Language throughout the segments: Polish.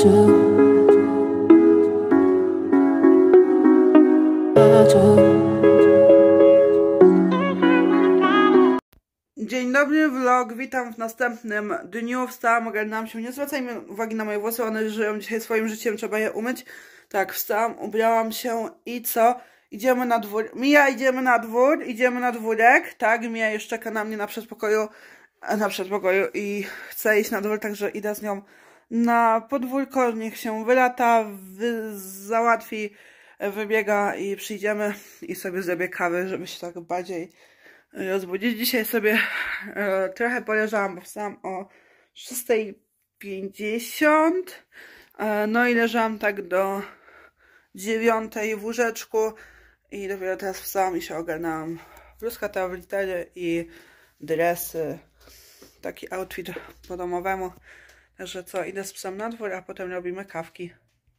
Dzień dobry, vlog, witam w następnym dniu. Wstałam, ogarnęłam się, nie zwracajmy uwagi na moje włosy, one żyją dzisiaj swoim życiem, trzeba je umyć. Tak, wstałam, ubrałam się i co? Idziemy na dwór. Mija, idziemy na dwórek, tak? Mija już czeka na mnie na przedpokoju i chcę iść na dwór, także idę z nią na podwórko, niech się wylata, załatwi, wybiega i przyjdziemy i sobie zrobię kawę, żeby się tak bardziej rozbudzić. Dzisiaj sobie trochę poleżałam, bo wstałam o 6:50, no i leżałam tak do 9 w łóżeczku i dopiero teraz wstałam i się ogarnęłam. Bluzka ta w litery i dresy, taki outfit po domowemu. Także co, idę z psem na dwór, a potem robimy kawki.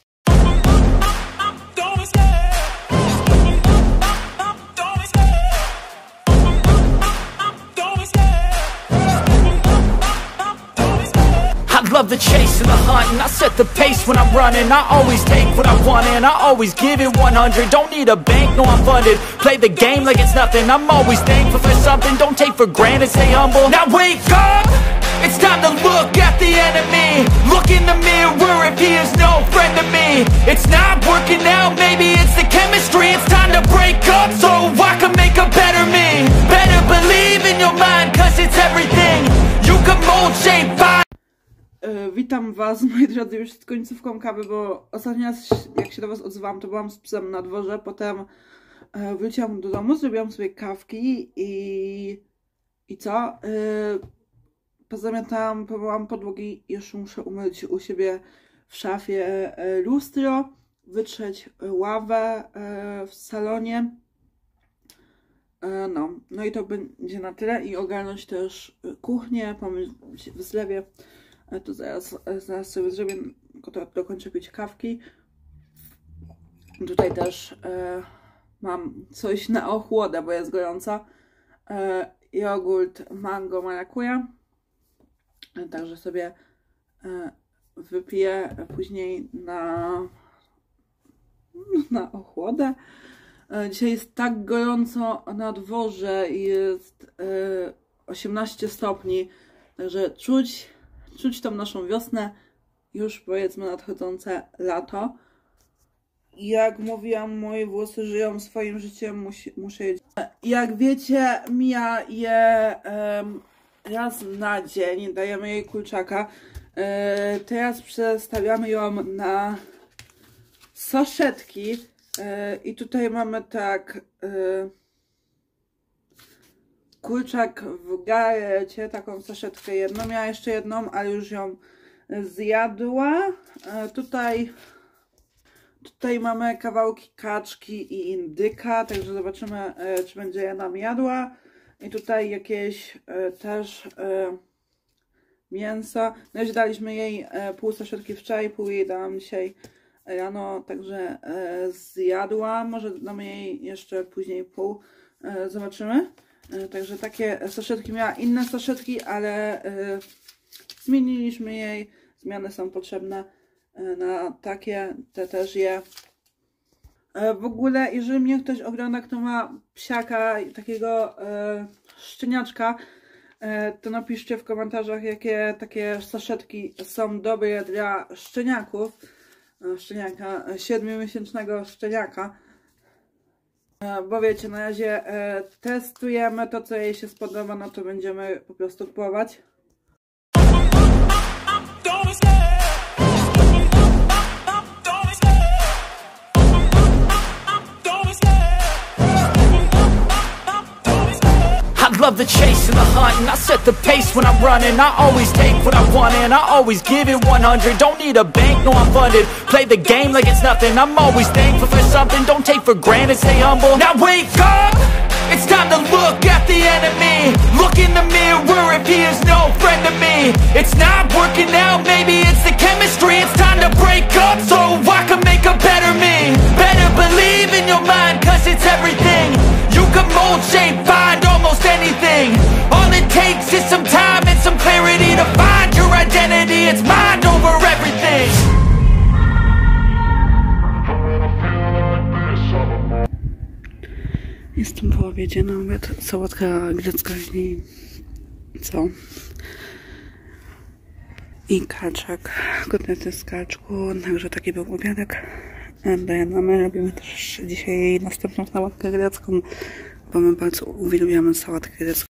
Love the chase and the hunt, and I set the pace when I'm running. I always take what I want and I always give it 100. Don't need a bank, no I'm funded. Play the game like it's nothing. I'm always thankful for something. Don't take for granted, stay humble. Now wake up, it's time to look at the enemy. Look in the mirror if he is no friend to me. It's not working out, maybe it's the chemistry. It's time to break up so I can make a better me. Better believe in your mind, cause it's everything. You can mold, shape, find. Witam was, moi drodzy, już z końcówką kawy, bo ostatni raz jak się do was odzywałam, to byłam z psem na dworze, potem wróciłam do domu, zrobiłam sobie kawki i co? Pozamiatałam, pomyłam podłogi, jeszcze muszę umyć u siebie w szafie lustro, wytrzeć ławę w salonie. No i to będzie na tyle i ogarnąć też kuchnię, pomyć w zlewie. To zaraz sobie zrobię, dokończę pić kawki. Tutaj też mam coś na ochłodę, bo jest gorąca. Jogurt mango marakuja. Także sobie wypiję później na ochłodę. Dzisiaj jest tak gorąco na dworze i jest 18 stopni, także czuć tą naszą wiosnę, już powiedzmy nadchodzące lato. Jak mówiłam, moje włosy żyją swoim życiem, muszę je... Jak wiecie, Mija je raz na dzień, dajemy jej kurczaka. Teraz przestawiamy ją na saszetki i tutaj mamy tak... kurczak w garecie, taką saszetkę jedną. Miała jeszcze jedną, ale już ją zjadła. Tutaj mamy kawałki kaczki i indyka, także zobaczymy, czy będzie je nam jadła. I tutaj jakieś też mięso. No już daliśmy jej pół saszetki wczoraj, pół jej dałam dzisiaj rano, także zjadła. Może damy jej jeszcze później pół, zobaczymy. Także takie saszetki, miała inne saszetki, ale zmieniliśmy jej. Zmiany są potrzebne na takie, te też je. W ogóle, jeżeli mnie ktoś ogląda, kto ma psiaka, takiego szczeniaczka, to napiszcie w komentarzach, jakie takie saszetki są dobre dla szczeniaków. Szczeniaka, 7-miesięcznego szczeniaka. Bo wiecie, na razie testujemy to, co jej się spodoba, no to będziemy po prostu kupować. Love the chase and the hunt, and I set the pace when I'm running. I always take what I want and I always give it 100. Don't need a bank, no I'm funded. Play the game like it's nothing. I'm always thankful for something. Don't take for granted, stay humble. Now wake up, it's time to look at the enemy. Look in the mirror if he is no friend to me. It's not working out, maybe it's the chemistry. It's time to break up so I can make a better me. Better believe in your mind, cause it's everything. You can mold, shape, find almost anything. All it takes is some time and some clarity to find your identity. It's mind over everything. Jestem po obiedzie na obiad. Sałatka grecka i co? I kaczek. Kotlety z kaczku. Także taki był obiadek. Dajemy. Robimy też dzisiaj następną sałatkę grecką, bo my bardzo uwielbiamy sałatkę grecką.